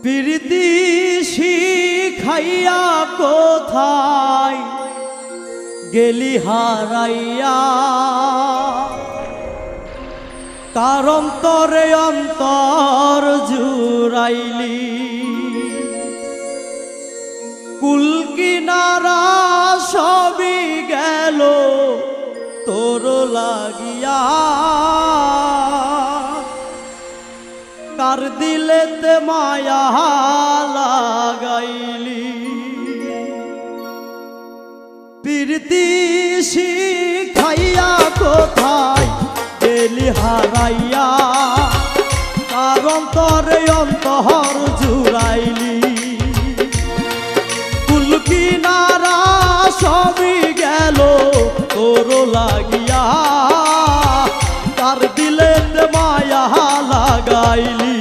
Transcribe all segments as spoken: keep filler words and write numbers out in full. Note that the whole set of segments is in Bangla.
প্রীতি শিখাইয়া কোথায় গেলি হারাইয়া, কার অন্তরে অন্তর জুড়াইলি। কুল কিনারা সবই গেল তোর লাগিয়া, কার দিলেতে মায়া লাগাইলি। প্রীতি শিখাইয়া কোথায় গেলি হারাইয়া, কার অন্তরে অন্তর জুড়াইলি। কুল কিনারা সবই গেল তোর লাগিয়া, কার দিলেতে মায়া লাগাইলি।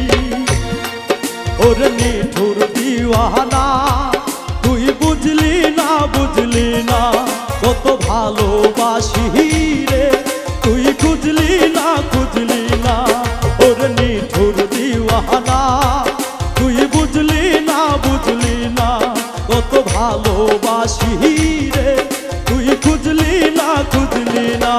ওর নিঠুর দিওয়ানা তুই বুঝলি না, বুঝলি না কত ভালোবাসি রে, তুই খুঁজলি না, খুঁজলি না। ওর নিঠুর দিওয়ানা তুই বুঝলি না, বুঝলি না কত ভালোবাসি রে, তুই খুঁজলি না, খুঁজলি না।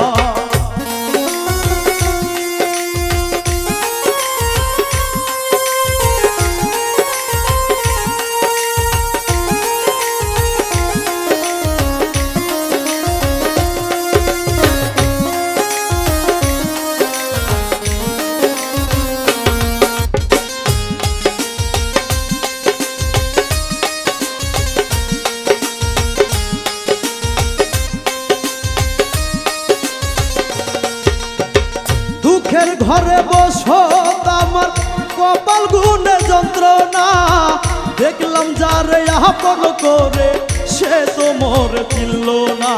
দুঃখের ঘরে বসো আমার কপাল গুনে যন্ত্রণা, দেখলাম যারে আপন করে সে তো মোর চিনল না।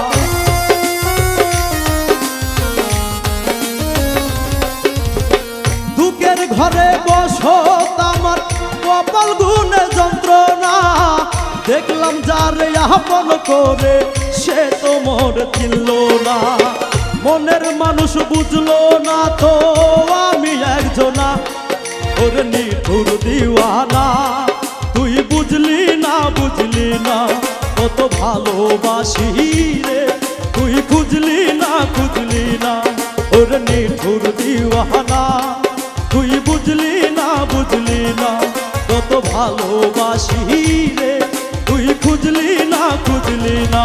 দুঃখের ঘরে বসো আমার কপাল গুনে যন্ত্রণা, দেখলাম যারে আপন করে সে তো মোর চিনল না। মনের মানুষ বুঝলো না তো আমি একজনা, ওর নিঠুর দিওয়ানা তুই বুঝলি না, বুঝলি না কত ভালোবাসি রে, তুই খুঁজলি না, খুঁজলি না। ওর নিঠুর দিওয়ানা তুই বুঝলি না, বুঝলি না কত ভালোবাসি রে, তুই খুঁজলি না, খুঁজলি না।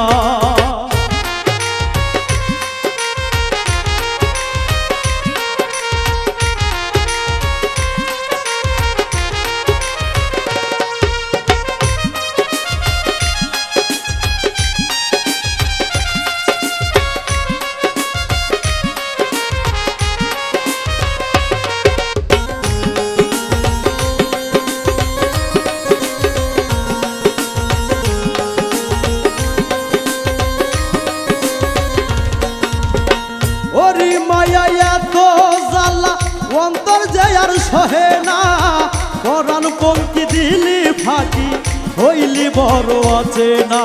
ওরি মায়া এত জ্বালা অন্তর যে আর সহে না, পরাণ পঙ্কি দিলি ফাঁকি হইলি বড় আছে না।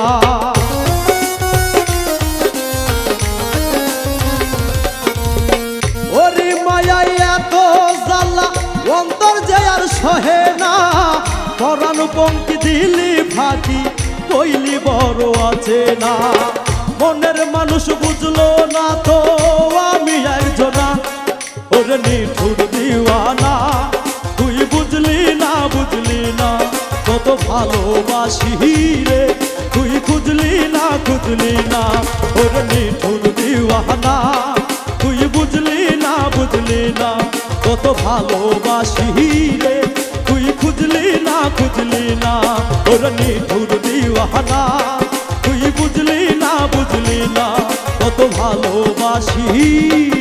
ওরি মায়া এত জ্বালা অন্তর যে আর সহে না, পরাণ পঙ্কি দিলি ফাঁকি হইলি বড় আছে না। মনের মানুষ বুঝলো না তো আমি একজনা, ওর নিঠুর দিওয়ানা তুই বুঝলি না, বুঝলি না কত ভালোবাসি রে, তুই খুঁজলি না, খুঁজলি না। ওর নিঠুর দিওয়ানা তুই বুঝলি না, বুঝলি না কত ভালোবাসি রে, তুই খুঁজলি না, খুঁজলি না। ওর নিঠুর দিওয়ানা তুই বুঝলি না, বুঝলি না কত ভালোবাসি।